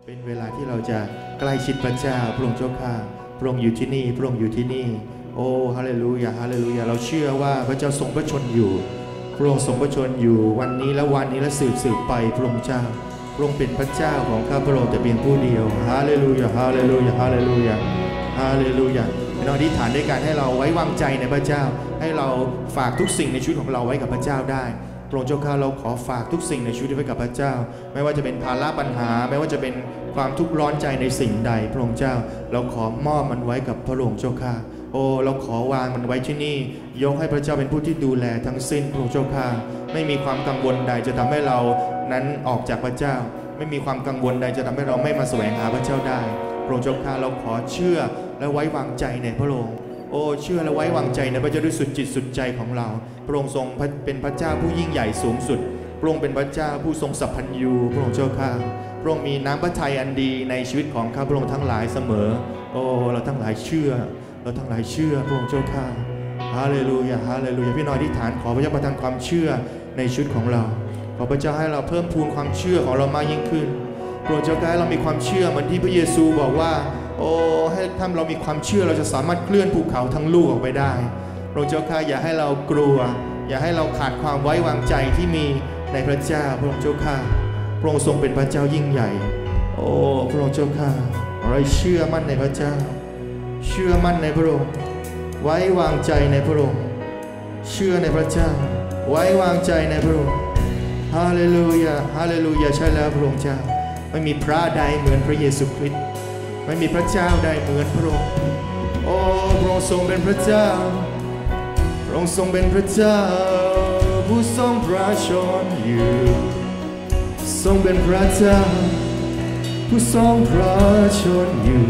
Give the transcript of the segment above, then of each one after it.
เป็นเวลาที่เราจะใกล้ชิดพระเจ้าพระองค์เจ้าข้าพระองค์อยู่ที่นี่พระองค์อยู่ที่นี่โอ้ฮาเลลูยาฮาเลลูยาเราเชื่อว่าพระเจ้าทรงพระชนอยู่พระองค์ทรงพระชนอยู่วันนี้และวันนี้และสืบไปพระองค์เจ้าพระองค์เป็นพระเจ้าของข้าพระองค์แต่เพียงผู้เดียวฮาเลลูยาฮาเลลูยาฮาเลลูยาฮาเลลูยาเป็นอธิษฐานด้วยการให้เราไว้วางใจในพระเจ้าให้เราฝากทุกสิ่งในชีวิตของเราไว้กับพระเจ้าได้พระองค์เจ้าข้าเราขอฝากทุกสิ่งในชีวิตไว้กับพระเจ้าไม่ว่าจะเป็นภาระปัญหาไม่ว่าจะเป็นความทุกข์ร้อนใจในสิ่งใดพระองค์เจ้าเราขอมอบมันไว้กับพระองค์เจ้าข้าโอ้เราขอวางมันไว้ที่นี่ยกให้พระเจ้าเป็นผู้ที่ดูแลทั้งสิ้นพระองค์เจ้าข้าไม่มีความกังวลใดจะทำให้เรานั้นออกจากพระเจ้าไม่มีความกังวลใดจะทำให้เราไม่มาแสวงหาพระเจ้าได้พระองค์เจ้าข้าเราขอเชื่อและไว้วางใจในพระองค์โอ้เชื่อและไว้วางใจในพระเจ้าด้วยสุดจิตสุดใจของเราพระองค์ทรงเป็นพระเจ้าผู้ยิ่งใหญ่สูงสุดพระองค์เป็นพระเจ้าผู้ทรงสัพพัญญูพระองค์เจ้าข้าพระองค์มีน้ำพระทัยอันดีในชีวิตของข้าพระองค์ทั้งหลายเสมอโอ้เราทั้งหลายเชื่อเราทั้งหลายเชื่อพระองค์เจ้าข้าฮาเลลูยาฮาเลลูยาพี่น้อยอธิษฐานขอพระเจ้าประทานความเชื่อในชีวิตของเราขอพระเจ้าให้เราเพิ่มพูนความเชื่อของเรามากยิ่งขึ้นพระองค์เจ้าข้าให้เรามีความเชื่อเหมือนที่พระเยซูบอกว่าโอ้ให้ถ้าเรามีความเชื่อเราจะสามารถเคลื่อนภูเขาทั้งลูกออกไปได้พระองค์เจ้าข้าอย่าให้เรากลัวอย่าให้เราขาดความไว้วางใจที่มีในพระเจ้าพระองค์เจ้าข้าพระองค์ทรงเป็นพระเจ้ายิ่งใหญ่โอ้พระองค์เจ้าข้าเราเชื่อมั่นในพระเจ้าเชื่อมั่นในพระองค์ไว้วางใจในพระองค์เชื่อในพระเจ้าไว้วางใจในพระองค์ฮาเลลูยาฮาเลลูยาใช่แล้วพระองค์เจ้าไม่มีพระใดเหมือนพระเยซูคริสต์ไม่มีพระเจ้าใดเหมือนพระองค์โอ้พระองค์ทรงเป็นพระเจ้าพระองค์ทรงเป็นพระเจ้าผู้ทรงพระชนอยู่ทรงเป็นพระเจ้าผู้ทรงพระชนอยู่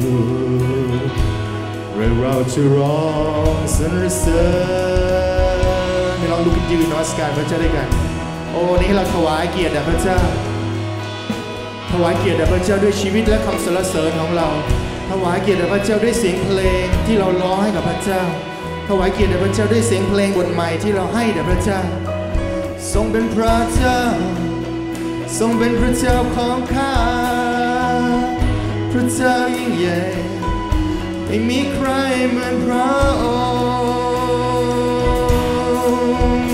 เราจะร้องสรรเสริญให้เราลุกขึ้นยืนนมัสการพระเจ้าด้วยกันโอ้นี่เราถวายเกียรติแด่พระเจ้าถวายเกียรติแด่พระเจ้าด้วยชีวิตและคำสรรเสริญของเราถวายเกียรติแด่พระเจ้าด้วยเสียงเพลงที่เราร้องให้กับพระเจ้าถวายเกียรติแด่พระเจ้าด้วยเสียงเพลงบทใหม่ที่เราให้แด่พระเจ้าทรงเป็นพระเจ้าทรงเป็นพระเจ้าของข้าพระเจ้ายิ่งใหญ่ไม่มีใครเหมือนพระองค์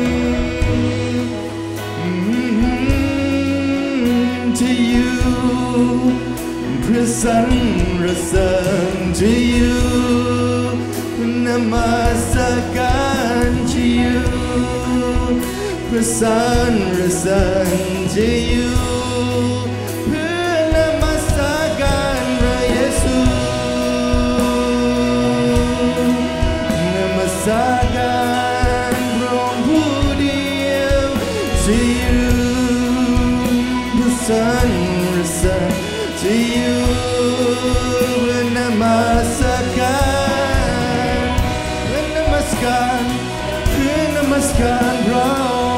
ที่อยู่เพื่อสรรเสริญที่อยู่นมัสการที่อยู่เพื่อสรรเสริญที่อยู่เพื่อนมัสการพระเยซูนมัสการพระองค์ผู้เดียวที่อยู่เพื่อสรรเสริญที่อยู่เพื่อนมัสการเพื่อนมัสการเพื่อนมัสการพระ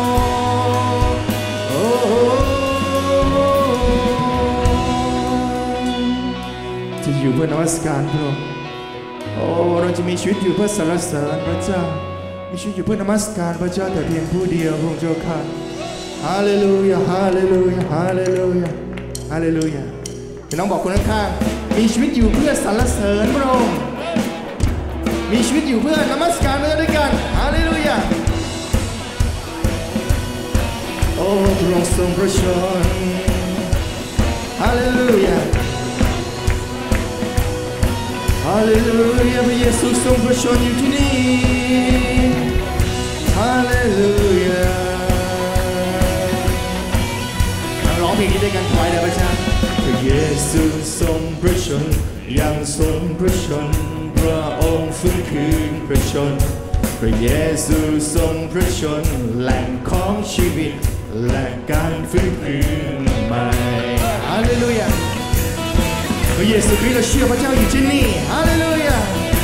อยู่เพื่อนมัสการพระองค์โอ้เราจะมีชีวิตอยู่เพื่อสรรเสริญพระเจ้ามีชีวิตอยู่เพื่อนมัสการพระเจ้าแต่เพียงผู้เดียวพระองค์เจ้าข้าฮาเลลูยาฮาเลลูยาฮาเลลูยาฮาเลลูยาพี่น้องบอกคนข้างๆมีชีวิตอยู่เพื่อสรรเสริญพระองค์มีชีวิตอยู่เพื่อนมัสการพระเจ้าด้วยกันฮาเลลูยาโอ้พระองค์ทรงพระชนฮาเลลูยาฮาเลลูยาพระเยซูทรงพระชนอยู่ที่นี่ฮาเลลูยาร้องเพลงนี้ด้วยกันถวายแด่พระเจ้าพระเยซูทรงพระชนยังทรงพระชนพระองค์ฟื้นคืนพระชนพระเยซูทรงพระชนแหล่งของชีวิตและการฟื้นคืนใหม่ฮาเลลูยาพระเยซูคริสต์เราเชื่อพระเจ้าอยู่ที่นี่ฮาเลลูยา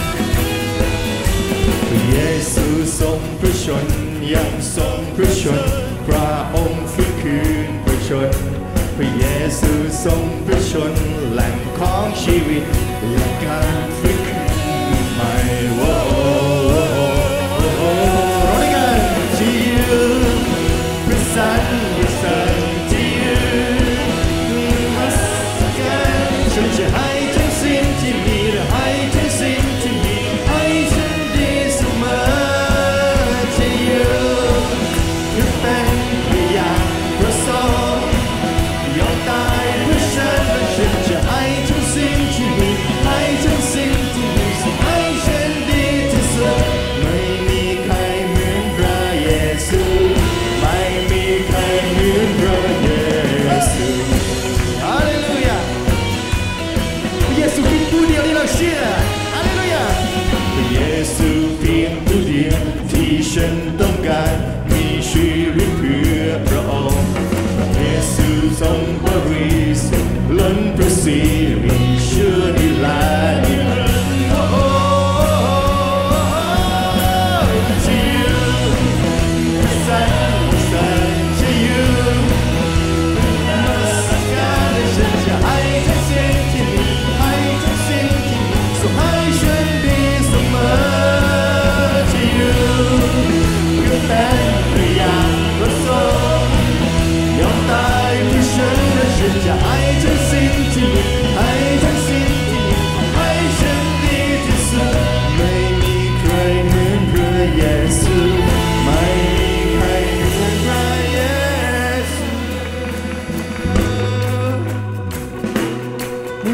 พระเยซูทรงพระชนยังทรงพระชนพระองค์ฟื้นคืนพระชนพระเยซูทรงพระชนแหล่งของชีวิตและการฟื้นคืนใหม่โอ้ร้องด้วยกันที่ยืนพระสรรเสริญที่ยืนมัสก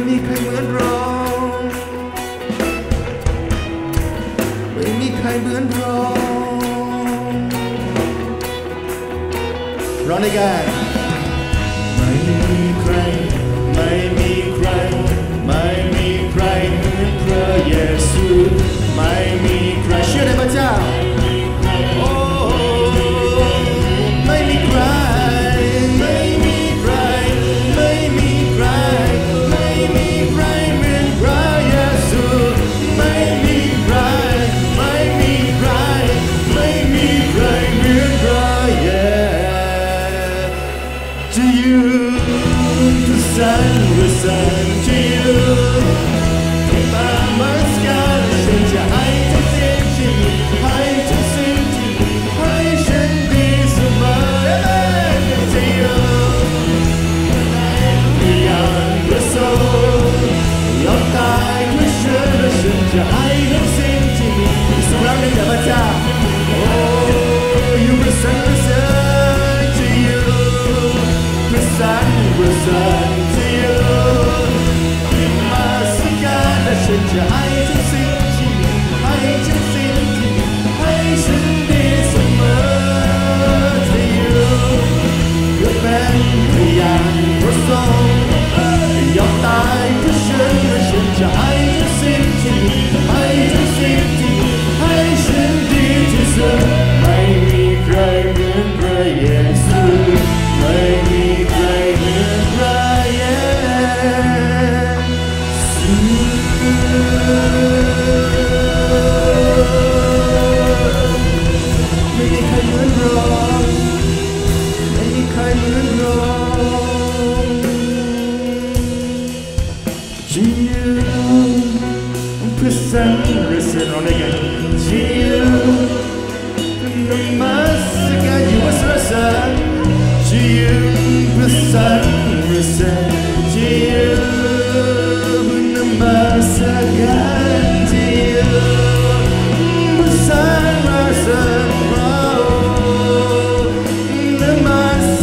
มีใครเหมือนเราไม่มีใครเหมือนเราร้องด้วยกันไม่มีใครไม่มีใครไม่มีใครเหมือนพระเยซูไม่มีใครเชื่อในพระเจ้าโอ้ไม่มีใครไม่มีใครไม่มีใครไม่มีใครเหมือนพระเยซูไม่มีใครไม่มีใครไม่มีใครเหมือนพระเยซู To you the sun will sun to you มามาสการฉันจะให้ทุกสิ่งที่มีให้ทุกสิ่งที่มีให้ฉันดีเสมอ To you อย่างประสงค์ยอมตายเพื่อฉันและฉันจะให้ทุกสิ่งที่มีสุราในพระเจ้า Oh you will sun to you the sun will sun to you มาสการและฉันจะให้ทุกสิ่งที่มีให้ทุกสิ่งที่มีให้ฉันดีเสมอ To you เพื่อเป็นพยานประสงค์ยอมตายเพื่อฉันและฉันจะให้ทุกสิ่งที่มีให้ทุกสิ่งที่มีให้ฉันดีที่สุดไม่มีใครเหมือนพระเยซูไม่มีใครเหมือนพระเยซูไม่มีใครเหมือนเราไม่มีใครเหมือนเราที่อยู่เพื่อสรรเสริญเราได้ไงที่อยู่นมัสการอยู่ว่าสรรเสริญที่อยู่เพื่อสรรเสริญที่อยู่นมัสการที่อยู่เพื่อสรรเสริญเรานมัส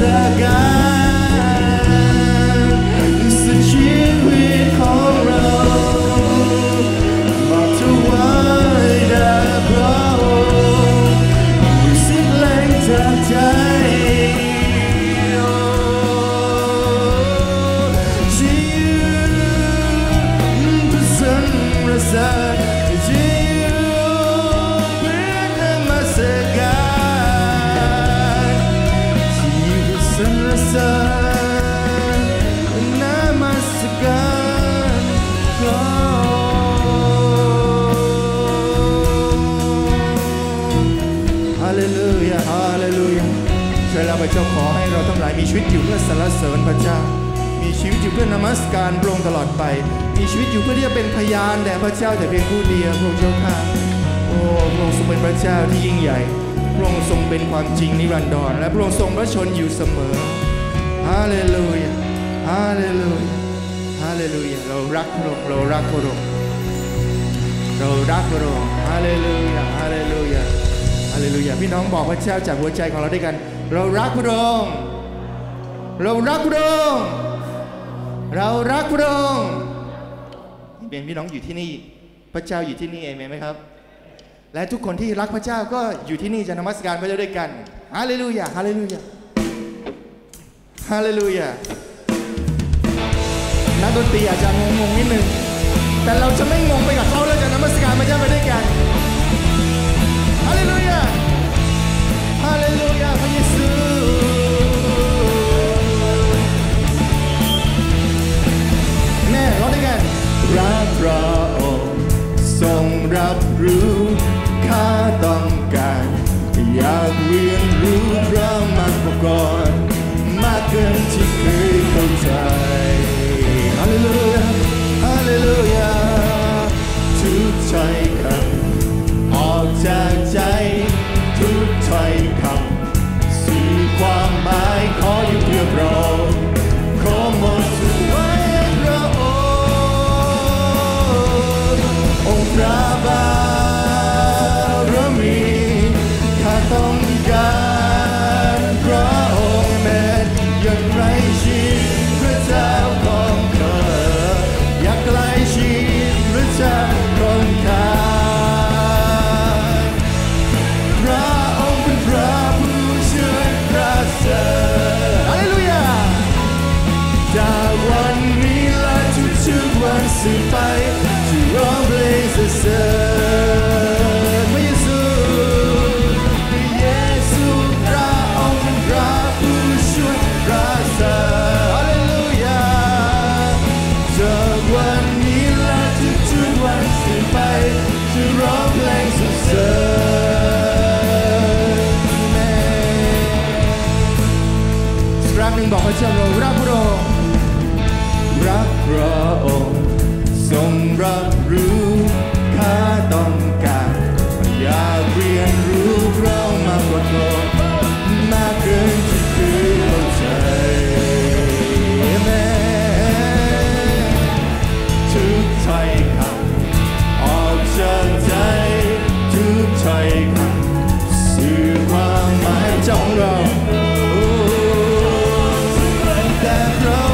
การสุดชีวิตของเรามาถวายแด่พระองค์ด้วยสิ้นแรงจากใจที่อยู่เพื่อสรรเสริญที่อยู่เพื่อนมัสการที่อยู่เพื่อสรรเสริญนมัสการพระฮาเลลูยาฮาเลลูยาช่วยเราพระเจ้าขอให้เราทั้งหลายมีชีวิตอยู่เพื่อสรรเสริญพระเจ้ามีชีวิตอยู่เพื่อนมัสการพระองค์ตลอดไปมีชีวิตอยู่เพื่อที่จะเป็นพยานแด่พระเจ้าแต่เพียงผู้เดียวพระองค์เจ้าข้าโอ้พระองค์ทรงเป็นพระเจ้าที่ยิ่งใหญ่พระองค์ทรงเป็นความจริงนิรันดรและพระองค์ทรงพระชนอยู่เสมอฮาเลลูยาฮาเลลูยาฮาเลลูยาเรารักพระองค์เรารักพระองค์เรารักพระองค์ฮาเลลูยาฮาเลลูยาฮาเลลูยาพี่น้องบอกพระเจ้าจากหัวใจของเราด้วยกันเรารักพระองค์เรารักพระองค์เรารักพระองค์เป็นพี่น้องอยู่ที่นี่พระเจ้าอยู่ที่นี่เองไหมครับและทุกคนที่รักพระเจ้าก็อยู่ที่นี่จะนมัสการพระเจ้าด้วยกันฮาเลลูยาฮาเลลูยาฮาเลลูยานักดนตรีอาจจะงงๆนิดนึงแต่เราจะไม่งงไปกับเขาเราจะนมัสการพระเจ้าไปด้วยกันฮาเลลูยาฮาเลลูยาพระเยซูแน่ร้องด้วยกันรักพระองค์ทรงรับรู้ข้าต้องการอยากเรียนรู้พระมรรคประกอบมากเกินที่เคยเข้าใจฮาเลลูยาฮาเลลูยาทุกถ้อยคำออกจากใจทุกถ้อยคำสื่อความหมายขออยู่เพื่อเราขอหมดถวายพระองค์พระบารมีข้าต้องการพระองค์แม้อย่างไรชีวิตพระเจ้าสืบไปจะร้องเพลงสรรเสริญพระเยซูพระเยซูพระองค์เป็นพระผู้ช่วยรักษาฮาเลลูยาจากวันนี้และทุกๆวันสืบไปจะร้องเพลงสรรเสริญแม่ครั้งหนึ่งบอกพระเจ้าเรารักพระองค์รักพระองค์ทรงรับรู้ข้าต้องการอยากเรียนรู้พระองค์มากกว่าโลกมากเกินที่คือเข้าใจแม่ทุกถ้อยคำออกจากใจทุกถ้อยคำสื่อความหมายจ้องเราแต่พระ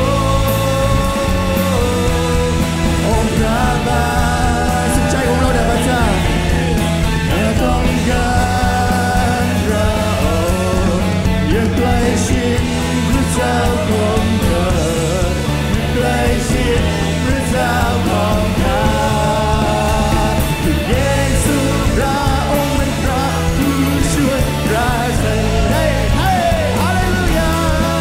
องค์พระบาทสุดใจของเราแด่พระเจ้าต้องการพระองค์อย่าใกล้ชิดพระเจ้าของเธอใกล้ชิดพระเจ้าของข้าพระเยซูพระองค์เป็นพระผู้ช่วยรักษาฮาเลลูยา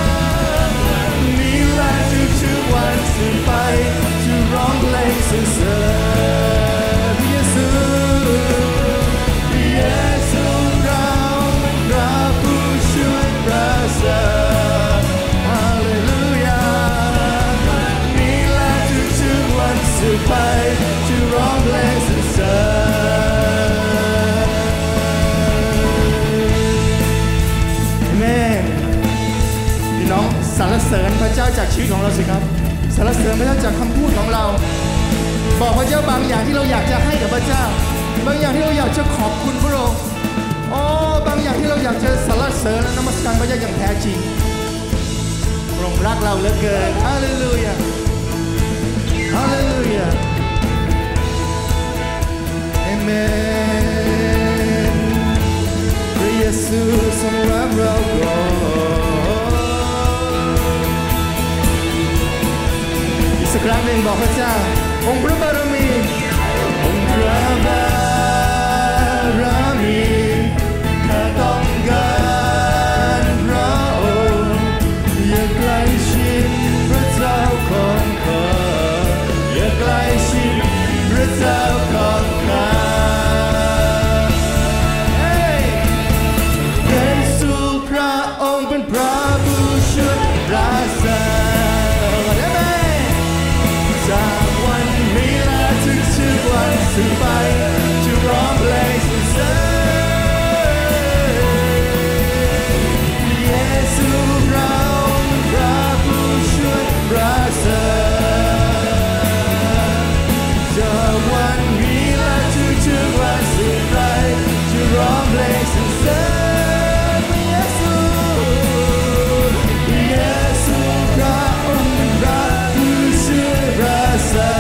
นี่แหละทุกๆวันสืบไปจะร้องเพลงสรรเสริญพระเยซูพระเยซูเราเป็นพระผู้ช่วยรักษาฮาเลลูยานี่แหละทุกๆวันสืบไปจะร้องเพลงสรรเสริญอาเมนพี่น้องสรรเสริญพระเจ้าจากชีวิตของเราสิครับสรรเสริญพระเจ้าจากคำพูดของเราบอกพระเจ้าบางอย่างที่เราอยากจะให้กับพระเจ้าบางอย่างที่เราอยากจะขอบคุณพระองค์บางอย่างที่เราอยากจะสรรเสริญและนมัสการพระเจ้าอย่างแท้จริงพระองค์รักเราเหลือเกินฮาเลลูยาฮาเลลูยาเอเมนพระเยซูทรงรักเราก่อนสักครั้งหนึ่งบอกพระเจ้าองค์พระบารมีองค์พระบารมีข้าต้องการพระองค์อย่าใกล้ชิดพระเจ้าของข้าอย่าใกล้ชิดพระเจ้าของข้าเยซูพระองค์เป็นพระผู้ช่วยรักษาจากวันนี้และทุกๆวันสืบไปจะร้องเพลงสรรเสริญเยซูเราพระผู้ช่วยรักษาจากวันนี้และทุกๆวันสืบไปจะร้องเพลงสรรเสริญเยซูเยซูพระองค์เป็นพระผู้ช่วยรักษา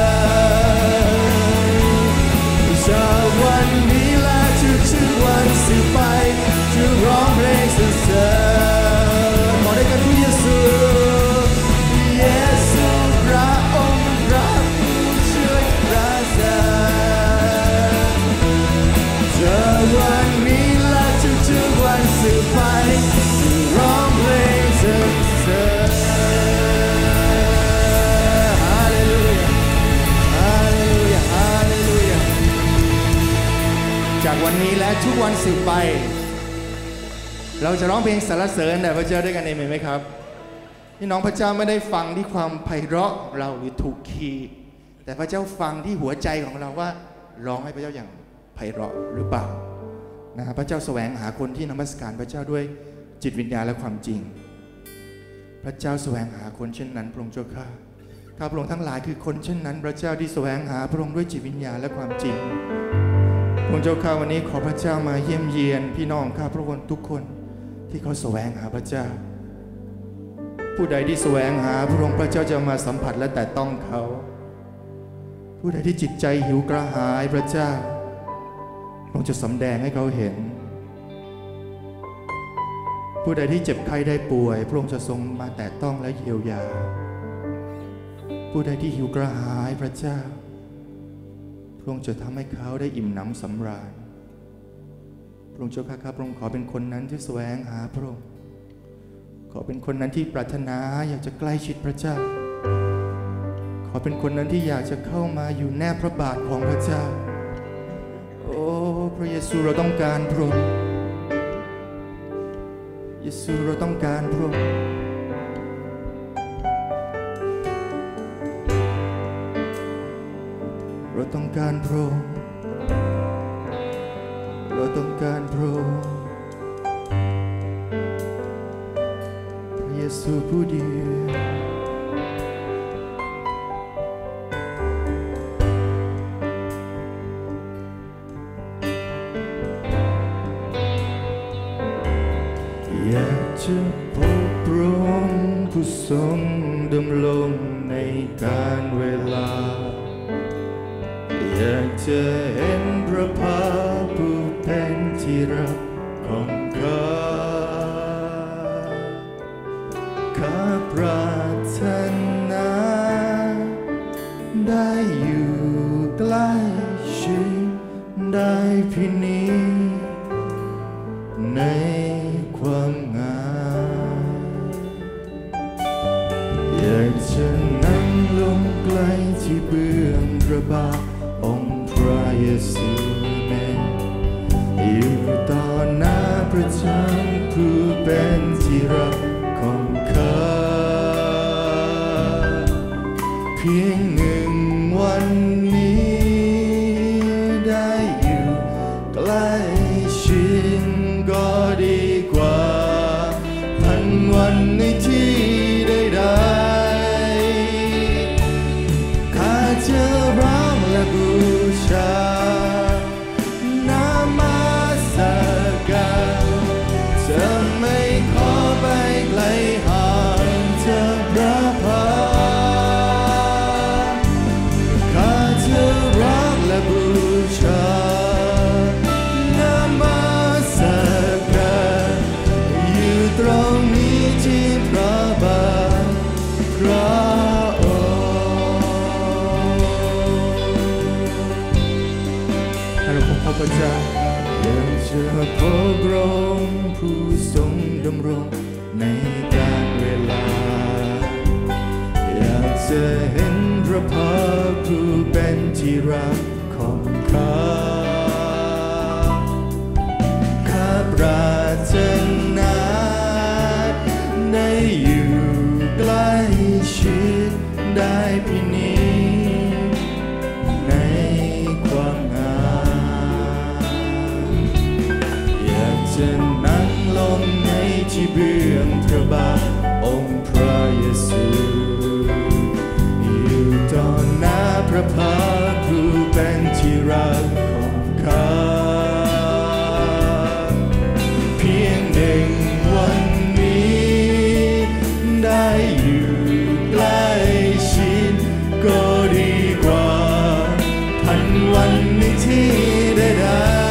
จากวันนี้และทุกๆวันสืบไปจะร้องเพลงสรรเสริญบอกด้วยกันพระเยซูเยซูพระองค์พระผู้ช่วยรักษาจากวันนี้และทุกๆวันสืบไปจะร้องเพลงสรรเสริญจากวันนี้และทุกวันสืบไปเราจะร้องเพลงสรรเสริญแด่พระเจ้าด้วยกันเองไหมครับพี่น้องพระเจ้าไม่ได้ฟังที่ความไพเราะเราหรือถูกคีย์แต่พระเจ้าฟังที่หัวใจของเราว่าร้องให้พระเจ้าอย่างไพเราะหรือเปล่านะพระเจ้าแสวงหาคนที่นมัสการพระเจ้าด้วยจิตวิญญาณและความจริงพระเจ้าแสวงหาคนเช่นนั้นพระองค์เจ้าข้าข้าพระองค์ทั้งหลายคือคนเช่นนั้นพระเจ้าที่แสวงหาพระองค์ด้วยจิตวิญญาณและความจริงพระองค์เจ้าข้าวันนี้ขอพระเจ้ามาเยี่ยมเยียนพี่น้องข้าพระองค์ทุกคนที่เขาแสวงหาพระเจ้าผู้ใดที่แสวงหาพระองค์พระเจ้าจะมาสัมผัสและแตะต้องเขาผู้ใดที่จิตใจหิวกระหายพระเจ้าพระองค์จะสำแดงให้เขาเห็นผู้ใดที่เจ็บไข้ได้ป่วยพระองค์จะทรงมาแตะต้องและเยียวยาผู้ใดที่หิวกระหายพระเจ้าพระองค์จะทำให้เขาได้อิ่มหนำสำราญพระองค์เจ้าข้าพระองค์ขอเป็นคนนั้นที่แสวงหาพระองค์ขอเป็นคนนั้นที่ปรารถนาอยากจะใกล้ชิดพระเจ้าขอเป็นคนนั้นที่อยากจะเข้ามาอยู่แนบพระบาทของพระเจ้าโอ้พระเยซูเราต้องการพระองค์เยซูเราต้องการพระองค์เราต้องการพระองค์เราต้องการพระองค์พระเยซูผู้เดียวอยากจะพบพระองค์ผู้ทรงดำรงในกาลเวลาอยากจะเห็นพระภาคผู้เป็นที่รักของข้าปรารถนาได้อยู่ใกล้ชิดได้พินิจในความงามอยากจะนั่งลงใกล้ที่เบื้องพระบาทองค์พระเยซูแม้อยู่ต่อหน้าพระเจ้าผู้เป็นที่รักของข้าเพียงหนึ่งวันนี้ได้อยู่ใกล้ชิดก็ดีกว่าพันวันในที่ใดๆข้าจะร้องและบูชานมัสการจะไม่ขอไปไกลห่างจากพระพักข้าจะรักและบูชานมัสการอยู่ตรงนี้ที่พระบาทพระพระเจ้าอยากจะพบพระองค์ผู้ทรงดำรงในกาลเวลาอยากจะเห็นพระภาคผู้เป็นที่รักของข้าปรารถนาได้อยู่ใกล้ชิดได้พินิจในความงามอยากจะนั่งลงในที่เบื้องพระบาทองค์พระเยซูอยู่ต่อหน้าพระพักตร์ผู้เป็นที่รักของข้าเพียงหนึ่งวันนี้ได้อยู่ใกล้ชิดก็ดีกว่าพันวันในที่ใด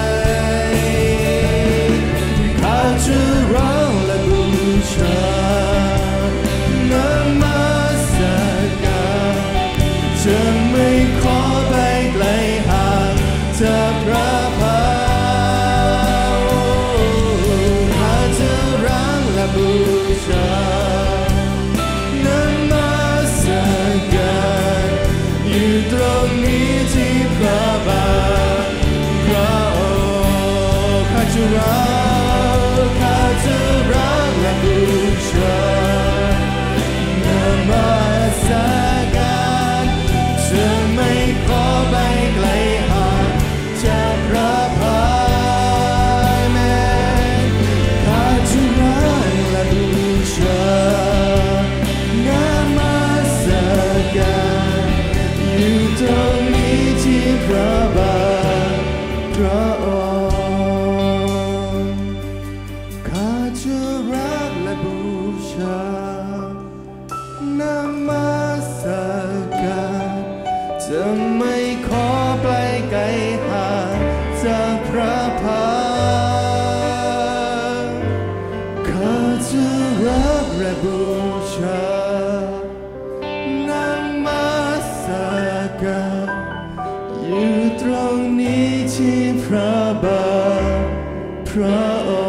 ๆข้าจะร้องและบูชานมัสการจะไม่ขอไปไกลห่างจากพระพักข้าจะร้องและบูชานมัสการอยู่ตรงนี้ที่พระบาทพระองค์ข้าจะร้องและบูชานมัสการจะไม่ขอไปไกลห่างจากพระพักแม้ข้าจะร้องและบูชานมัสการอยู่ตรงนี้ที่พระบาทพระองค์ข้าจะรักและบูชานมัสการจะไม่ขอไปไกลห่างจากพระพักข้าจะรักและบูชานมัระ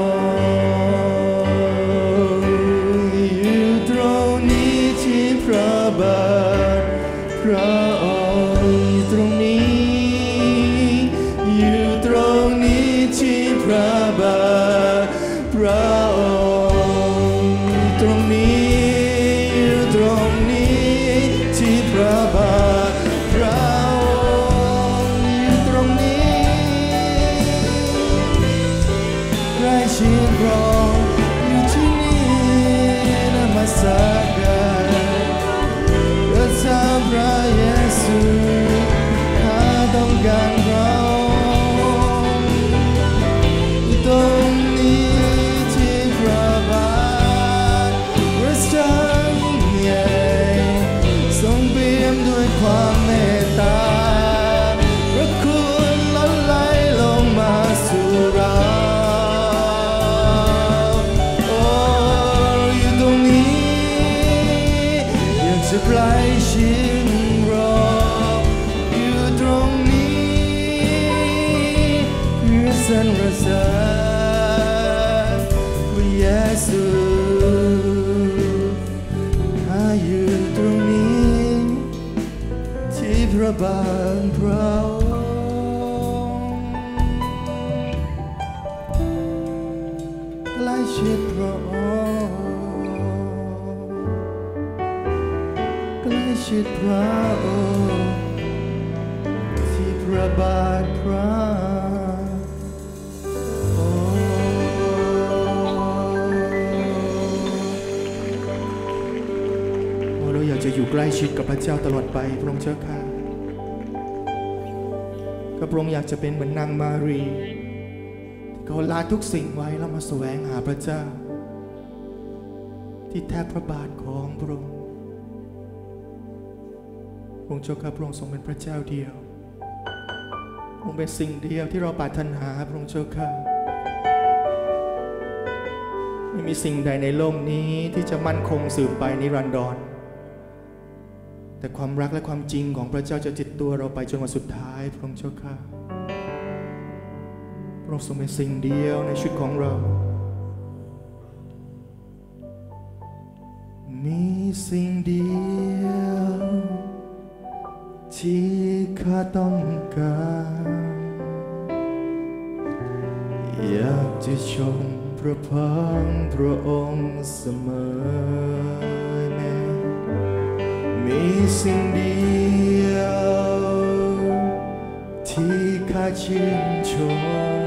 องค์อยู่ตรงนี้ที่พระบาทพระองค์อยู่ตรงนี้อยู่ตรงนี้ที่พระบาทพระองค์อยู่ตรงนี้อยู่ตรงนี้ที่พระบาทพระองค์อยู่ตรงนี้ใกล้ชิดพระองค์อยู่ที่นี่นมัสการพระเจ้าพระเยซูข้าต้องการพระองค์อยู่ตรงนี้ที่พระบาทพระเจ้ายิ่งใหญ่ทรงเปี่ยมด้วยความเมตตาพระคุณล้นไหลลงมาสู่เราโอ้อยู่ตรงนี้อยากจะใกล้ชิดเราอยู่ตรงนี้เพื่อสรรเสริญพระเยซูข้าอยู่ตรงนี้ที่พระบาทพระองค์ใกล้ชิดพระองค์ใกล้ชิดพระองค์ที่พระบาทพระเราอยากจะอยู่ใกล้ชิดกับพระเจ้าตลอดไปพระองค์เจ้าข้าก็พระองค์อยากจะเป็นเหมือนนางมารีที่เขาละทุกสิ่งไว้แล้วมาแสวงหาพระเจ้าที่แทบพระบาทของพระองค์พระองค์เจ้าข้าพระองค์ทรงเป็นพระเจ้าเดียวพระองค์เป็นสิ่งเดียวที่เราปรารถนาพระองค์เจ้าข้าไม่มีสิ่งใดในโลกนี้ที่จะมั่นคงสืบไปนิรันดรแต่ความรักและความจริงของพระเจ้าจะติดตัวเราไปจนวันสุดท้ายพระองค์เจ้าข้าพระองค์ทรงเป็นสิ่งเดียวในชีวิตของเรามีสิ่งเดียวที่ข้าต้องการอยากจะชมพระพักตร์พระองค์เสมอมีสิ่งเดียวที่ข้าชื่นชม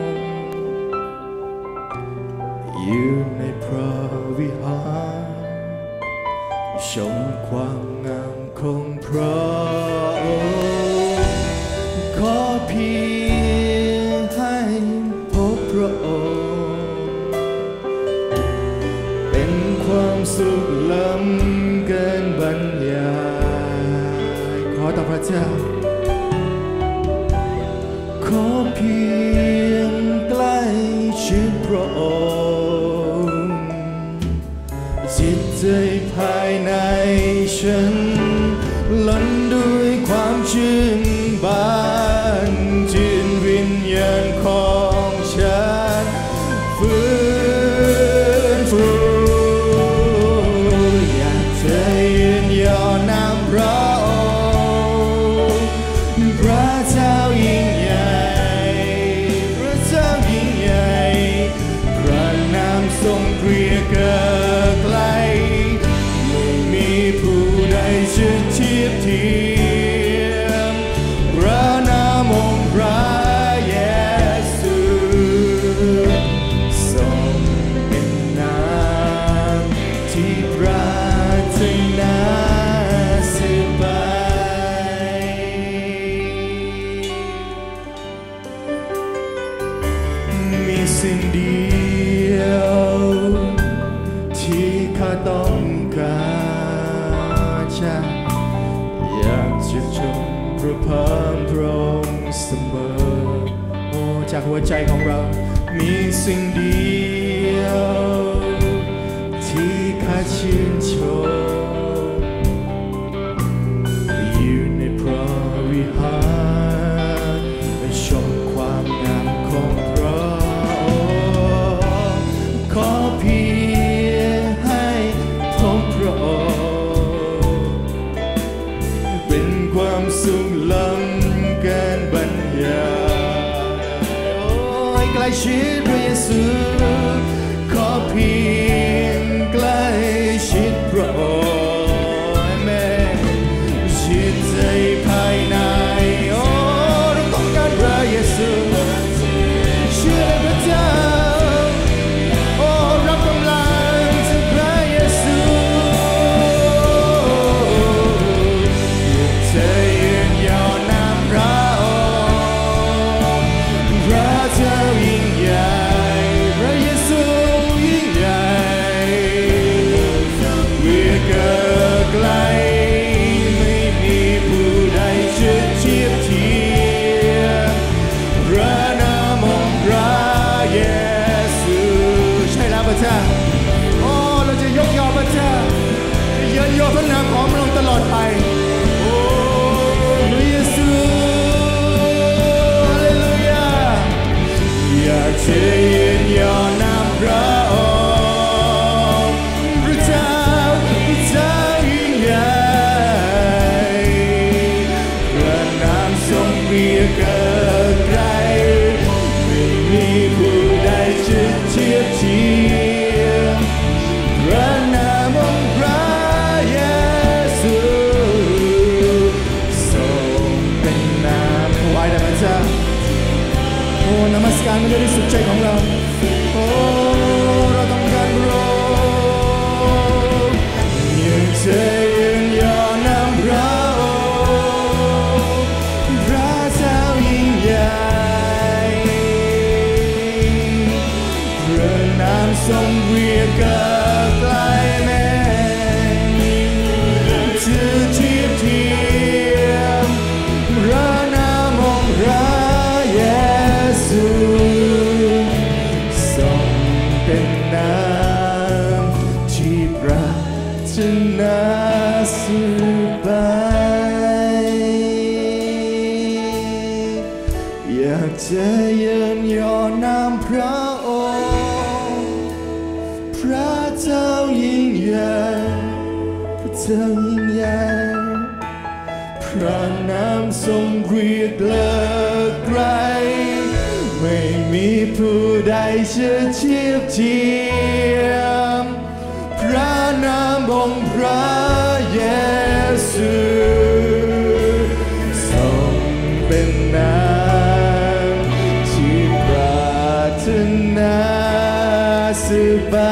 อยู่ในพระวิหารชมความงามของพระองค์ขอเพียงให้พบพระองค์เป็นความสุขล้ำเกินบรรยายขอต่อพระเจ้าขอเพียงใกล้ชิดพระองค์จิตใจภายในฉันล้นด้วยความชื่นบานจิตวิญญาณของฉันฟื้นฟูอยากจะยืนย่อนำพระองค์พระเจ้ายิ่งใหญ่พระเจ้ายิ่งใหญ่พระนามทรงเกรียงเกิดไกลไม่มีผู้ใดจะเทียบเทียมพระนามองค์พระเยซูทรงเป็นนามที่ปรารถนาสืบไปมีสิ่งเดียวที่ข้าต้องการอยากจะชมพระพักตร์พระองค์เสมอโอ้จากหัวใจของเรามีสิ่งเดียวที่ข้าชื่นชมอยู่ในพระวิหารชมความงามของพระองค์ชิดพระเยซูขอเพียงใกล้ชิดพระองค์แม่ชิดใจภายในโอ้เราต้องการพระเยซูเชื่อในพระเจ้าโอ้รับกำลังจากพระเยซูใจยืนยาวนานพระองค์พระเจ้ายิ่งใหญ่พระเยซูยิ่งใหญ่เวียเกิดไกลไม่มีผู้ใดจะเทียบเทียมพระนามของพระเยซูใช่แล้วพระเจ้าโอ้เราจะยกยอพระเจ้าเยินยอพระนามของพระองค์ตลอดไปโอ้พระเยซูฮาเลลูยาอยากจะยืนยอนามพระองค์พระเจ้ายิ่งใหญ่พระนามทรงเบียเกิดไกลไม่มีผู้ใดจะเทียบเทียมพระนามของพระเยซูทรงเป็นนามถวายแด่พระเจ้าโอ้นมัสการมันด้วยสุดใจของเราโอ้เราต้องการพระองค์ยังจะยืนยอนามพระองค์พระเจ้ายิ่งใหญ่พระนามทรงเวียเกิดไกลแม้จะเทียบเทียมพระนามของพระเยซูทรงเป็นนามที่ปรารถนาสืบไปอยากจะยืนยอนามพระองค์พระเจ้ายิ่งใหญ่พระเจ้ายิ่งใหญ่พระนามทรงเกรียกเลิกไกลไม่มีผู้ใดจะเทียบเทียมพระนามของพระเยซูทรงเป็นนามที่ปรารถนาสืบไป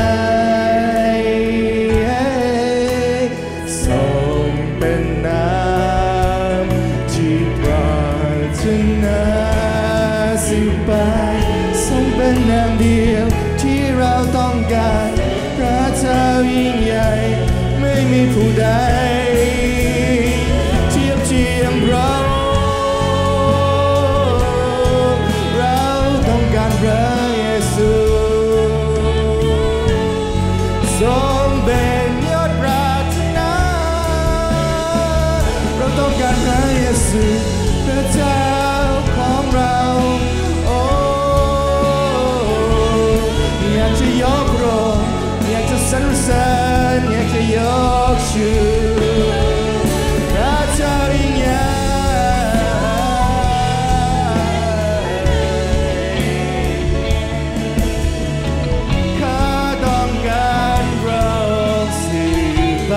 ทรงเป็นนามที่ปรารถนาสืบไปทรงเป็นนามเดียวที่เราต้องการพระเจ้ายิ่งใหญ่ไม่มีผู้ใดเทียบเทียมเราต้องการพระเยซูทรงเป็นยอดปรารถนาเราต้องการพระเยซูพระเจ้าของเราโอ้อยากจะยกพระองค์อยากจะสรรเสริญอยากจะยกชื่อพระเจ้ายิ่งใหญ่ข้าต้องการพระองค์สืบไป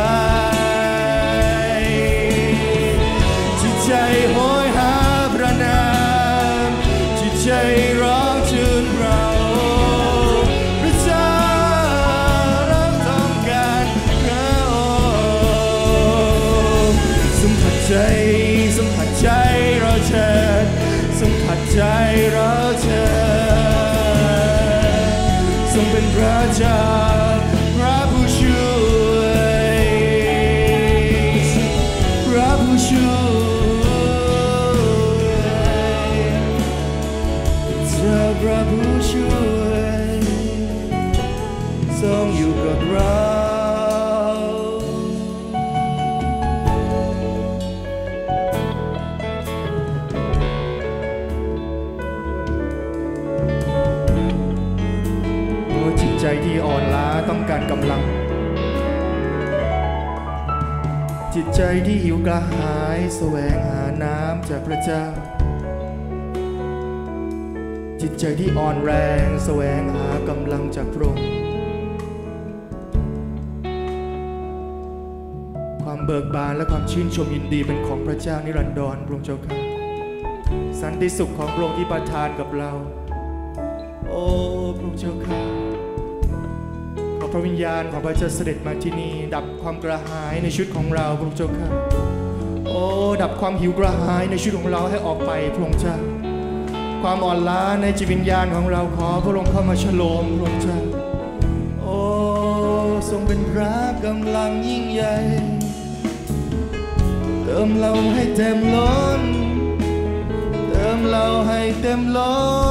จิตใจโหยหาพระนามจิตใจร้องทูลพระองค์พระเจ้าเราต้องการพระองค์สัมผัสใจเราเถิดสัมผัสใจเราเถิดทรงเป็นพระเจ้าพระผู้ช่วยพระผู้ช่วยเจ้าพระผู้ช่วยทรงอยู่กับเรา ใจที่อ่อนล้าต้องการกำลังจิตใจที่หิวกระหายแสวงหาน้ำจากพระเจ้าจิตใจที่อ่อนแรงแสวงหากำลังจากพระองค์ความเบิกบานและความชื่นชมยินดีเป็นของพระเจ้านิรันดรพระองค์เจ้าข้าสันติสุขของพระองค์ที่ประทานกับเราโอ้พระองค์เจ้าข้าขอพระวิญญาณของพระเจ้าเสด็จมาที่นี่ดับความกระหายในชีวิตของเราพระองค์เจ้าข้าโอ้ดับความหิวกระหายในชีวิตของเราให้ออกไปพระองค์เจ้าความอ่อนล้าในจิตวิญญาณของเราขอพระองค์เข้ามาฉโลมพระองค์เจ้าโอ้ทรงเป็นพระกำลังยิ่งใหญ่เติมเราให้เต็มล้นเติมเราให้เต็มล้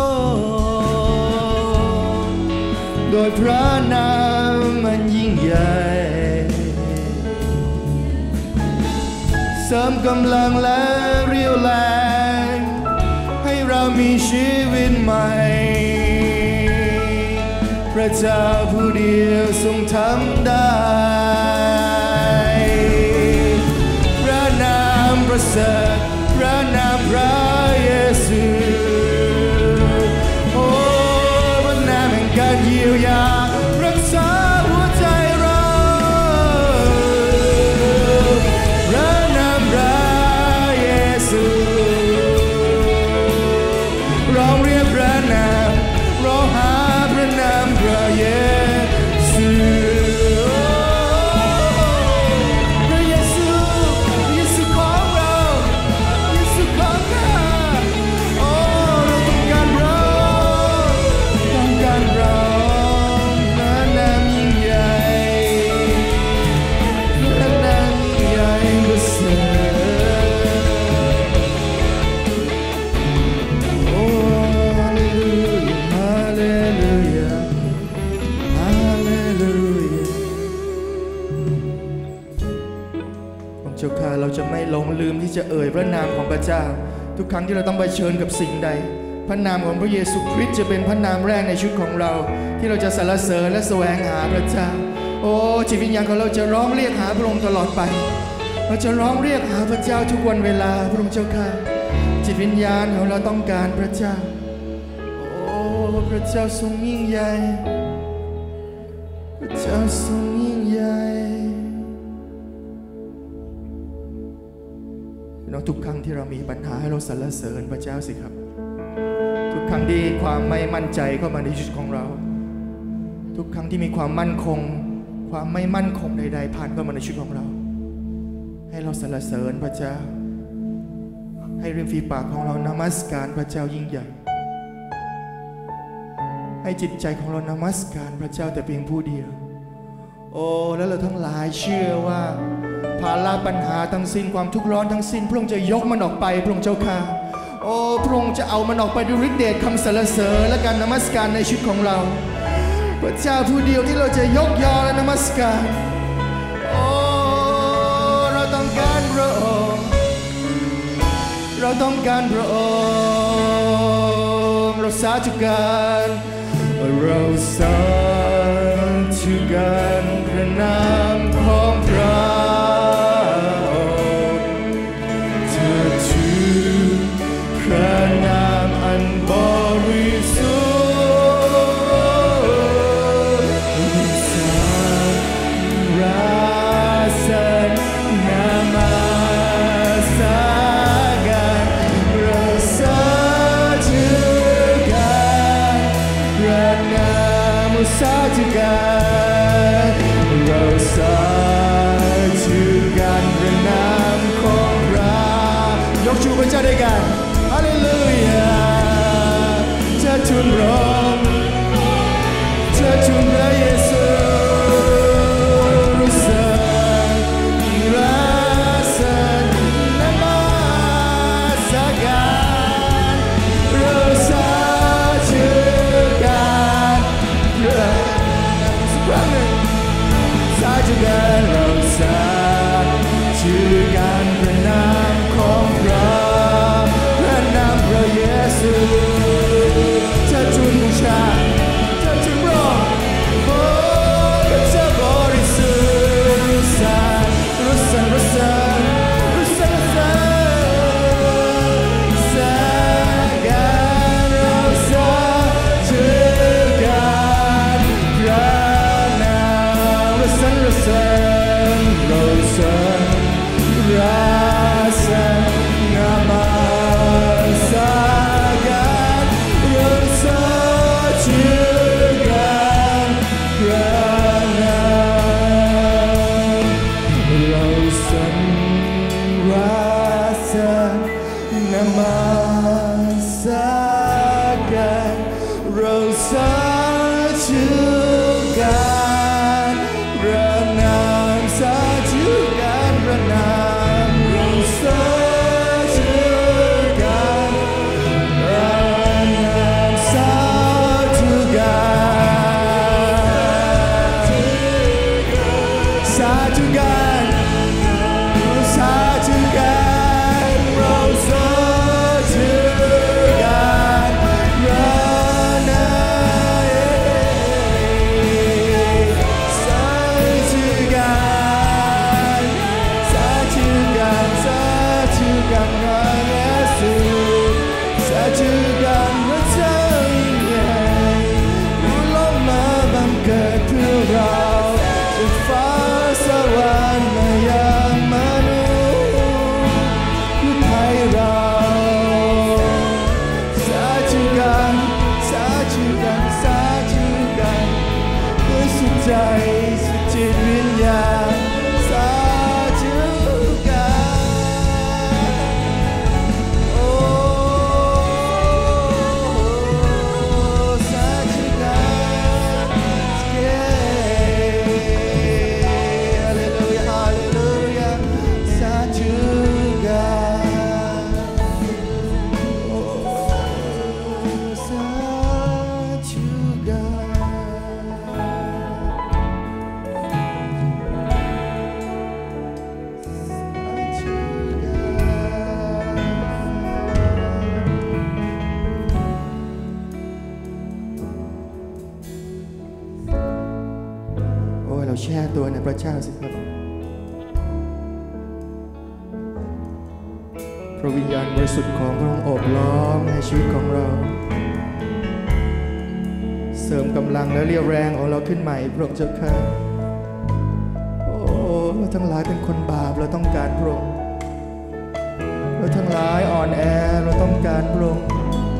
นโดยพระนามมันยิ่งใหญ่เสริมกำลังและเรี่ยวแรงให้เรามีชีวิตใหม่พระเจ้าผู้เดียวทรงทำได้พระนามประเสริฐพระนามพระเยซูโอ้พระนามแห่งการเยียวยารักษาหัวใจเราพระนามพระเยซูร้องเรียกพระนามร้องหาพระนามพระเยซูพระเยซูพระเยซูของเราเยซูของข้าโอ้เราต้องการร้องต้องการร้องพระนามยิ่งใหญ่พระนามยิ่งใหญ่ประเสริฐโอ้ฮาเลลูยาฮาเลลูยาองค์เจ้าข้าเราจะไม่หลงลืมที่จะเอ่ยพระนามของพระเจ้าทุกครั้งที่เราต้องเผชิญกับสิ่งใดพระนามของพระเยซูคริสต์จะเป็นพระนามแรกในชีวิตของเราที่เราจะสรรเสริญและแสวงหาพระเจ้าโอ้จิตวิญญาณของเราจะร้องเรียกหาพระองค์ตลอดไปเราจะร้องเรียกหาพระเจ้าทุกวันเวลาพระองค์เจ้าข้าจิตวิญญาณของเราต้องการพระเจ้าโอ้พระเจ้าทรงยิ่งใหญ่พระเจ้าทรงยิ่งใหญ่พี่น้องทุกครั้งที่เรามีปัญหาให้เราสรรเสริญพระเจ้าสิครับทุกครั้งที่ความไม่มั่นใจเข้ามาในชีวิตของเราทุกครั้งที่มีความมั่นคงความไม่มั่นคงใดๆผ่านเข้ามาในชีวิตของเราให้เราสรรเสริญพระเจ้าให้ริมฝีปากของเรานมัสการพระเจ้ายิ่งใหญ่ให้จิตใจของเรานมัสการพระเจ้าแต่เพียงผู้เดียวโอ้แล้วเราทั้งหลายเชื่อว่าภาระปัญหาทั้งสิ้นความทุกข์ร้อนทั้งสิ้นพระองค์จะยกมันออกไปพระองค์เจ้าข้าโอ้พระองค์จะเอามันออกไปด้วยฤทธิ์เดชคำสรรเสริญและการนมัสการในชีวิตของเราพระเจ้าผู้เดียวที่เราจะยกยอและนมัสการโอ้เราต้องการพระองค์เราต้องการพระองค์เราสาธุการเราสาธุการพระนามของพระองค์เธอถือพระนามอันบริสุทธิ์สารเสริญนามัสการเราสาธุการพระนามสาธุการ namasakan rasa satukan renam satukan renam rasa satukan renam satukan satukanใจสุดจิตวิญญาณสาธุกันโอ้สาธุกันฮาเลลูยาฮาเลลูยาสาธุกันโอ้สาธุกันแช่ตัวในพระเจ้าสิครับพระวิญญาณบริสุทธิ์ของพระองค์โอบล้อมในชีวิตของเราเสริมกำลังและเรี่ยวแรงของเราขึ้นใหม่พระองค์เจ้าข้าโอ้เราทั้งหลายเป็นคนบาปเราต้องการพระองค์เราทั้งหลายอ่อนแอเราต้องการพระองค์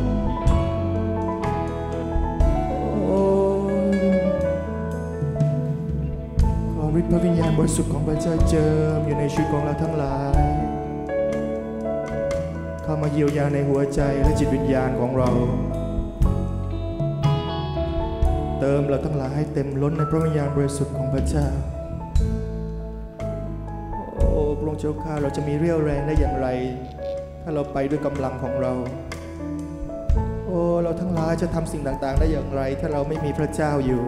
ฤทธิ์พระวิญญาณบริสุทธิ์ของพระเจ้าเจิมอยู่ในชีวิตของเราทั้งหลายเข้ามาเยียวยาในหัวใจและจิตวิญญาณของเราเติมเราทั้งหลายให้เต็มล้นในพระวิญญาณบริสุทธิ์ของพระเจ้าโอ้พระองค์เจ้าข้าเราจะมีเรี่ยวแรงได้อย่างไรถ้าเราไปด้วยกำลังของเราโอ้เราทั้งหลายจะทำสิ่งต่างๆได้อย่างไรถ้าเราไม่มีพระเจ้าอยู่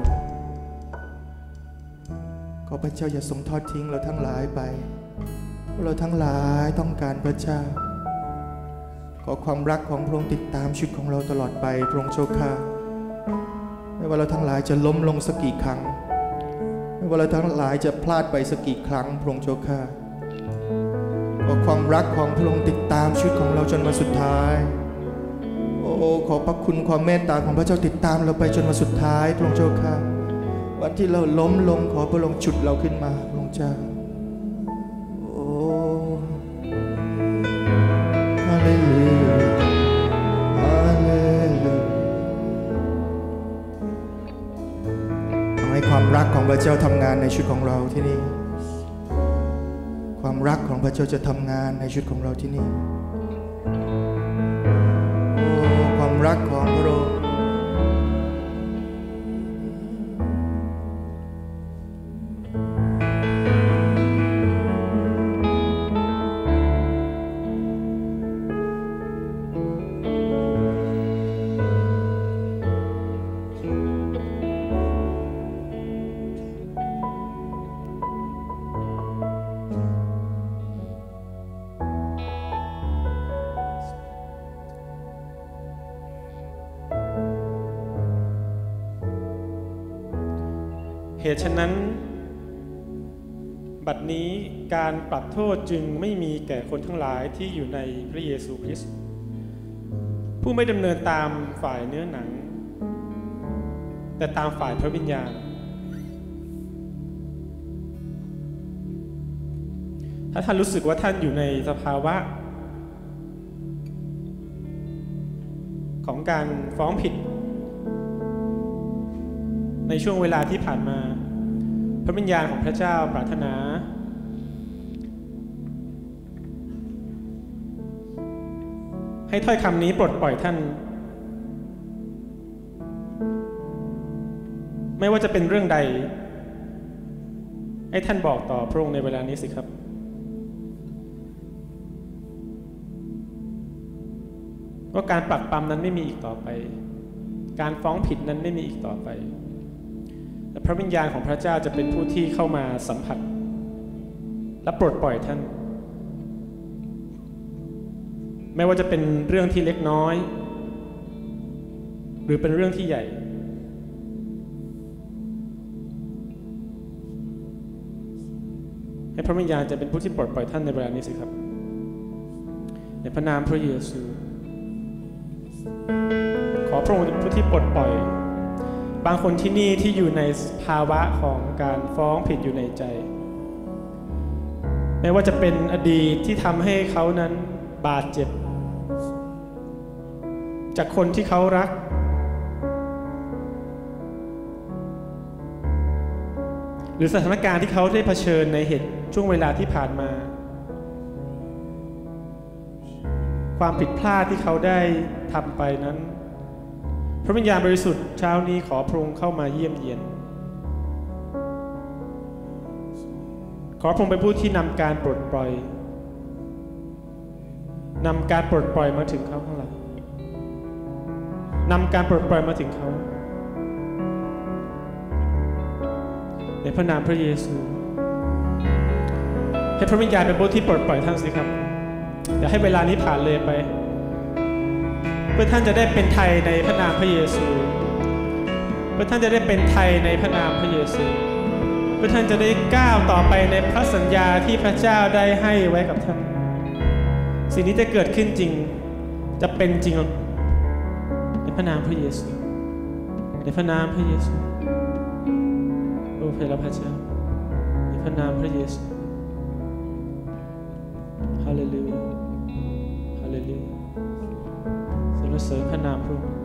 ขอพระเจ้าอย่าทรงทอดทิ้งเราทั้งหลายไปเราทั้งหลายต้องการพระเจ้าขอความรักของพระองค์ติดตามชีวิตของเราตลอดไปพระองค์เจ้าข้าไม่ว่าเราทั้งหลายจะล้มลงสักกี่ครั้งไม่ว่าเราทั้งหลายจะพลาดไปสักกี่ครั้งพระองค์เจ้าข้าขอความรักของพระองค์ติดตามชีวิตของเราจนวันสุดท้ายโอ้ขอพระคุณความเมตตาของพระเจ้าติดตามเราไปจนวันสุดท้ายพระองค์เจ้าข้าวันที่เราล้มลงขอพระองค์ฉุดเราขึ้นมาพระองค์เจ้าโอ้ฮาเลลูยาฮาเลลูยาให้ความรักของพระเจ้าทำงานในชีวิตของเราที่นี่ความรักของพระเจ้าจะทำงานในชีวิตของเราที่นี่โอ้ความรักของพระองค์เหตุฉะนั้นบัดนี้การปรับโทษจึงไม่มีแก่คนทั้งหลายที่อยู่ในพระเยซูคริสต์ผู้ไม่ดำเนินตามฝ่ายเนื้อหนังแต่ตามฝ่ายพระวิญญาณถ้าท่านรู้สึกว่าท่านอยู่ในสภาวะของการฟ้องผิดในช่วงเวลาที่ผ่านมาพระวิญญาณของพระเจ้าปรารถนาให้ถ้อยคำนี้ปลดปล่อยท่านไม่ว่าจะเป็นเรื่องใดให้ท่านบอกต่อพระองค์ในเวลานี้สิครับว่าการปรักปรำนั้นไม่มีอีกต่อไปการฟ้องผิดนั้นไม่มีอีกต่อไปแต่พระวิญญาณของพระเจ้าจะเป็นผู้ที่เข้ามาสัมผัสและปลดปล่อยท่านไม่ว่าจะเป็นเรื่องที่เล็กน้อยหรือเป็นเรื่องที่ใหญ่ให้พระวิญญาณจะเป็นผู้ที่ปลดปล่อยท่านในเวลานี้สิครับในพระนามพระเยซูขอพระองค์เป็นผู้ที่ปลดปล่อยบางคนที่นี่ที่อยู่ในภาวะของการฟ้องผิดอยู่ในใจไม่ว่าจะเป็นอดีตที่ทำให้เขานั้นบาดเจ็บจากคนที่เขารักหรือสถานการณ์ที่เขาได้เผชิญในเหตุช่วงเวลาที่ผ่านมาความผิดพลาดที่เขาได้ทำไปนั้นพระวิญญาณบริสุทธิ์เช้านี้ขอพระองค์เข้ามาเยี่ยมเยียนขอพระองค์เป็นผู้ที่นำการปลดปล่อยนำการปลดปล่อยมาถึงเขาข้างหลังนำการปลดปล่อยมาถึงเขาในพระนามพระเยซูให้พระวิญญาณเป็นผู้ที่ปลดปล่อยท่านสิครับอย่าให้เวลานี้ผ่านเลยไปเพื่อท่านจะได้เป็นไทยในพระนามพระเยซูเพื่อท่านจะได้เป็นไทยในพระนามพระเยซูเพื่อท่านจะได้ก้าวต่อไปในพระสัญญาที่พระเจ้าได้ให้ไว้กับท่านสิ่งนี้จะเกิดขึ้นจริงจะเป็นจริงในพระนามพระเยซูในพระนามพระเยซูโอ้พระเจ้าในพระนามพระเยซูฮาเลลูยาฮาเลลูยาสรรเสริญพระนามพระองค์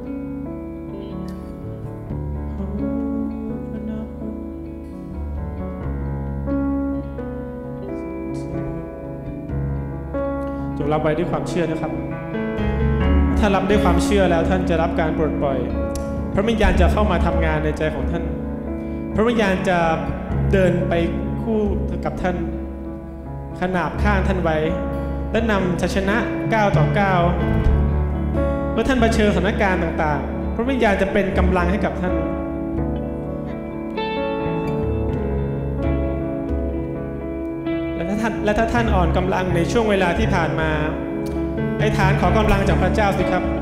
จงรับไว้ด้วยความเชื่อนะครับถ้ารับด้วยความเชื่อแล้วท่านจะรับการปลดปล่อยพระวิญญาณจะเข้ามาทำงานในใจของท่านพระวิญญาณจะเดินไปคู่กับท่านขนาบข้างท่านไว้และนำชัยชนะ9 ต่อ 9เมื่อท่านเผชิญสถานการณ์ต่างๆพระวิญญาณจะเป็นกำลังให้กับท่านและถ้าท่านอ่อนกำลังในช่วงเวลาที่ผ่านมาไอ้ฐานขอกำลังจากพระเจ้าสิครับ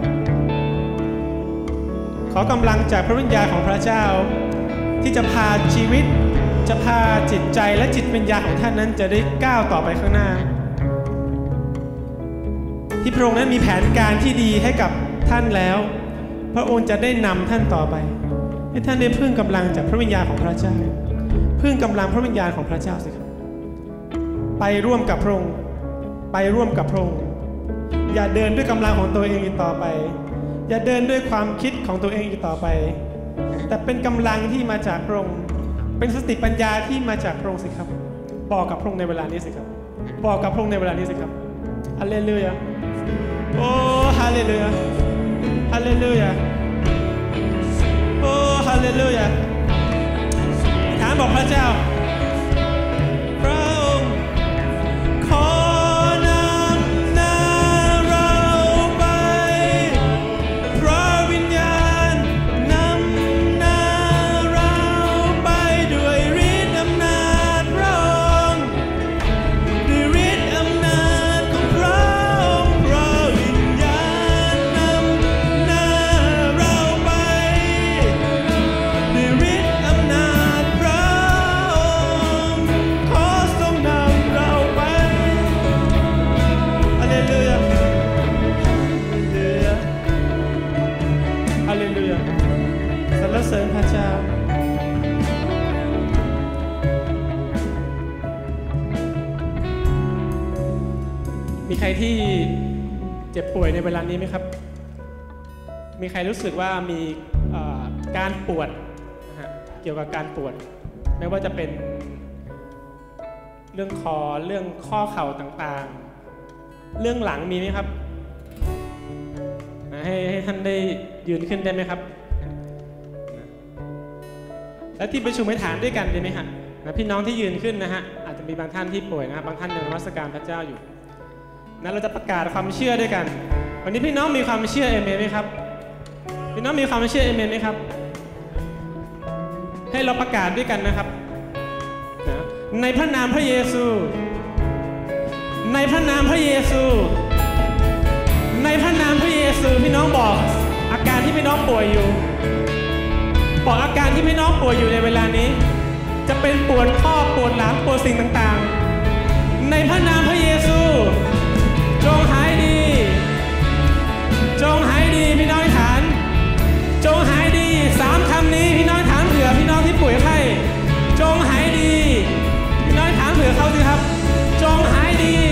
ขอกำลังจากพระวิญญาณของพระเจ้าที่จะพาชีวิตจะพาจิตใจและจิตวิญญาณของท่านนั้นจะได้ก้าวต่อไปข้างหน้าที่พระองค์นั้นมีแผนการที่ดีให้กับท่านแล้วพระองค์จะได้นำท่านต่อไปให้ท่านได้พึ่งกำลังจากพระวิญญาณของพระเจ้าพึ่งกำลังพระวิญญาณของพระเจ้าสิครับไปร่วมกับพระองค์ไปร่วมกับพระองค์อย่าเดินด้วยกำลังของตัวเองอีกต่อไปอย่าเดินด้วยความคิดของตัวเองอีกต่อไปแต่เป็นกำลังที่มาจากพระองค์เป็นสติปัญญาที่มาจากพระองค์สิครับบอกกับพระองค์ในเวลานี้สิครับบอกกับพระองค์ในเวลานี้สิครับฮาเลลูยาโอ้ฮาเลลูยาฮาเลลูยาโอ้ฮาเลลูยาถามบอกพระเจ้าพระองค์ขอนำหน้าเราไปพระวิญญาณนำหน้าเราไปด้วยฤทธิ์อำนาจพระองค์ด้วยฤทธิ์อำนาจของพระองค์พระวิญญาณนำหน้าเราไปด้วยฤทธิ์อำนาจพระองค์ขอทรงนำเราไปฮาเลลูยาฮาเลลูยาสรรเสริญพระเจ้ามีใครที่เจ็บป่วยในเวลานี้ไหมครับมีใครรู้สึกว่ามีการปวดนะฮะเกี่ยวกับการปวดไม่ว่าจะเป็นเรื่องคอเรื่องข้อเข่าต่างๆเรื่องหลังมีไหมครับให้ท่านได้ยืนขึ้นได้ไหมครับและที่ประชุมให้ฐานด้วยกันได้ไหมฮะพี่น้องที่ยืนขึ้นนะฮะอาจจะมีบางท่านที่ป่วยนะครับบางท่านยังนมัสการพระเจ้าอยู่นะเราจะประกาศความเชื่อด้วยกันวันนี้พี่น้องมีความเชื่อเอเมนไหมครับพี่น้องมีความเชื่อเอเมนไหมครับให้เราประกาศด้วยกันนะครับนะในพระนามพระเยซูในพระนามพระเยซูในพระนามพระเยซูพี่น้องบอกอาการที่พี่น้องป่วยอยู่บอกอาการที่พี่น้องป่วยอยู่ในเวลานี้จะเป็นปวดข้อปวดหลังปวดสิ่งต่างๆในพระนามพระเยซูจงหายดีจงหายดีพี่น้องฐานจงหายดี3คำนี้พี่น้องฐานเผื่อพี่น้องที่ป่วยไข้จงหายดีพี่น้องฐานเผื่อเขาสิครับจงหายดี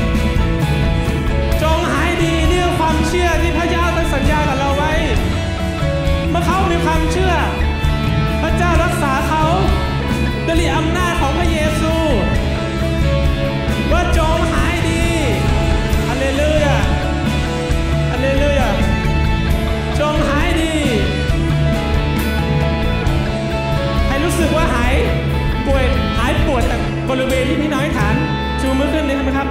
จงหายดีด้วยความเชื่อที่พระเจ้าได้สัญญากับเราไว้เมื่อเขามีความเชื่อพระเจ้ารักษาเขาด้วยอำนาจของพระเยซูว่าจงหายดีฮาเลลูยาฮาเลลูยาจงหายดีให้รู้สึกว่าหายป่วยหายปวดแต่บริเวณที่พี่น้องฐานชูมือขึ้นได้ไหมครับ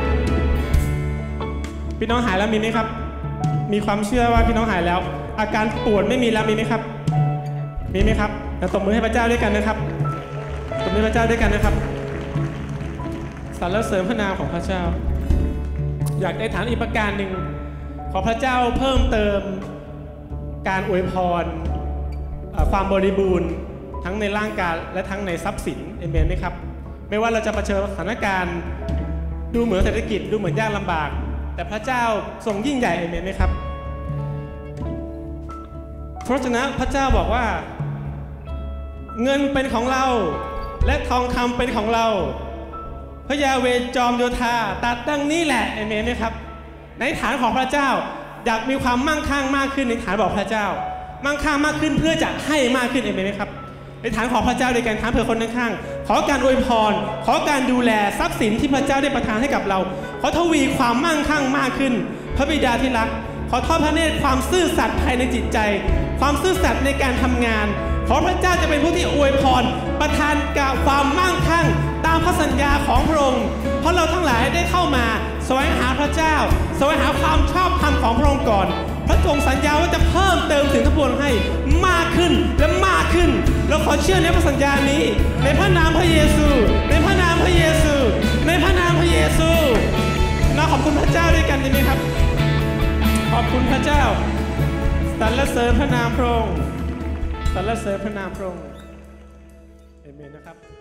พี่น้องหายแล้วมีไหมครับมีความเชื่อว่าพี่น้องหายแล้วอาการปวดไม่มีแล้วมีไหมครับมีไหมครับเราตบมือให้พระเจ้าด้วยกันนะครับตบมือพระเจ้าด้วยกันนะครับสรรเสริญพระนามของพระเจ้าอยากได้ฐานอีกประการหนึ่งขอพระเจ้าเพิ่มเติมการอวยพรความบริบูรณ์ทั้งในร่างกายและทั้งในทรัพย์สินเอเมนไหมครับไม่ว่าเราจะเผชิญสถานการณ์ดูเหมือนเศรษฐกิจดูเหมือนยากลำบากแต่พระเจ้าทรงยิ่งใหญ่เอเมนไหมครับเพราะฉะนั้นพระเจ้าบอกว่าเงินเป็นของเราและทองคำเป็นของเราพระยาเวห์จอมโยธาตรัสดังนี้แหละเอเมนไหมครับในฐานของพระเจ้าอยากมีความมั่งคั่งมากขึ้นในฐานบอกพระเจ้ามั่งคั่งมากขึ้นเพื่อจะให้มากขึ้นเอเมนไหมครับในฐานของพระเจ้าในการถามเผื่อคนข้างๆขอการอวยพรขอการดูแลทรัพย์สินที่พระเจ้าได้ประทานให้กับเราขอทวีความมั่งคั่งมากขึ้นพระบิดาที่รักขอทอดพระเนตรความซื่อสัตย์ภายในจิตใจความซื่อสัตย์ในการทำงานขอพระเจ้าจะเป็นผู้ที่อวยพรประทานกับความมั่งคั่งตามพระสัญญาของพระองค์เพราะเราทั้งหลายได้เข้ามาแสวงหาพระเจ้าแสวงหาความชอบธรรมของพระองค์ก่อนพระองค์สัญญาว่าจะเพิ่มเติมสิ่งทั้งปวงให้มากขึ้นและมากขึ้นเราขอเชื่อในพระสัญญานี้ในพระนามพระเยซูในพระนามพระเยซูในพระนามพระเยซูเราขอบคุณพระเจ้าด้วยกันดีไหมครับขอบคุณพระเจ้าสรรเสริญพระนามพระองค์สรรเสริญพระนามพระองค์เอเมนนะครับ